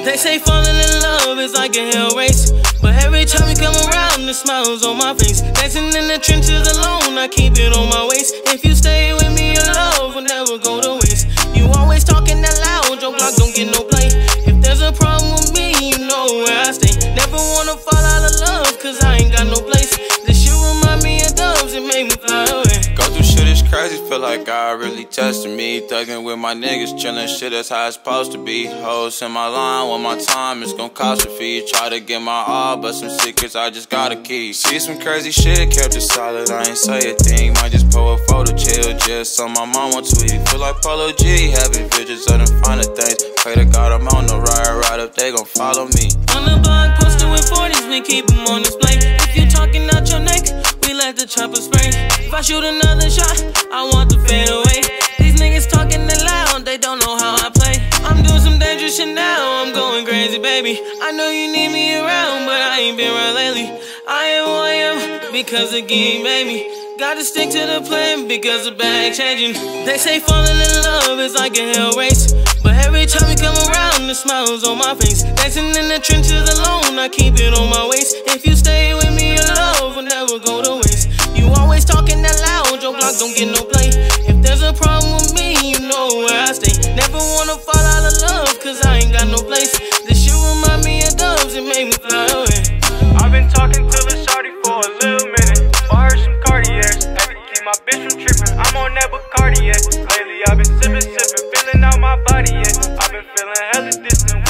They say falling in love is like a hell race, but every time you come around, the smiles on my face. Dancing in the trenches alone, I keep it on my waist. If you stay with me, your love will never go to waste. You always talking that loud, your block don't get no play. If there's a problem with me, you know where I stay. Never wanna fall out of love, cause I ain't got no place. This shit remind me of doves, it made me fly away. Go through shit is crazy, feel like God really testing me. Thuggin' with my niggas, chillin', shit that's how it's supposed to be. Hoes in my line, when my time is gon' cost a fee. Try to get my all, but some secrets I just gotta keep. See some crazy shit, kept it solid, I ain't say a thing. Might just pull a photo, chill, just so my mom won't tweet. Feel like Polo G, having visions of them finer things. Pray to God I'm on the right up, they gon' follow me. On the block, posted with 40s, we keep them on display. If you talking out your neck, we let the chopper spray. If I shoot another shot, I want to fade away. These niggas talking that loud, they don't know how I play. I'm doing some dangerous shit now, I'm going crazy, baby. I know you need me around, but I ain't been around lately. I am who I am because of game, baby. Gotta stick to the plan because the bag changing. They say falling in love is like a hell race, but every time you come around, the smiles on my face. Dancing in the trenches alone, I keep it on my waist. If you stay with me, your love will never go to waste. You always talking that loud, your block don't get no play. If there's a problem with me, you know where I stay. Never wanna fall out of love, cause I ain't got no place. This shit remind me of doves, it made me fly away. I've been talking to the shawty for a little minute. Bought her some Cartiers, had to keep my bitch from tripping. I'm on that Bacardi, yeah. Lately I've been sipping, feeling out my body, yeah. I've been feeling hella distant.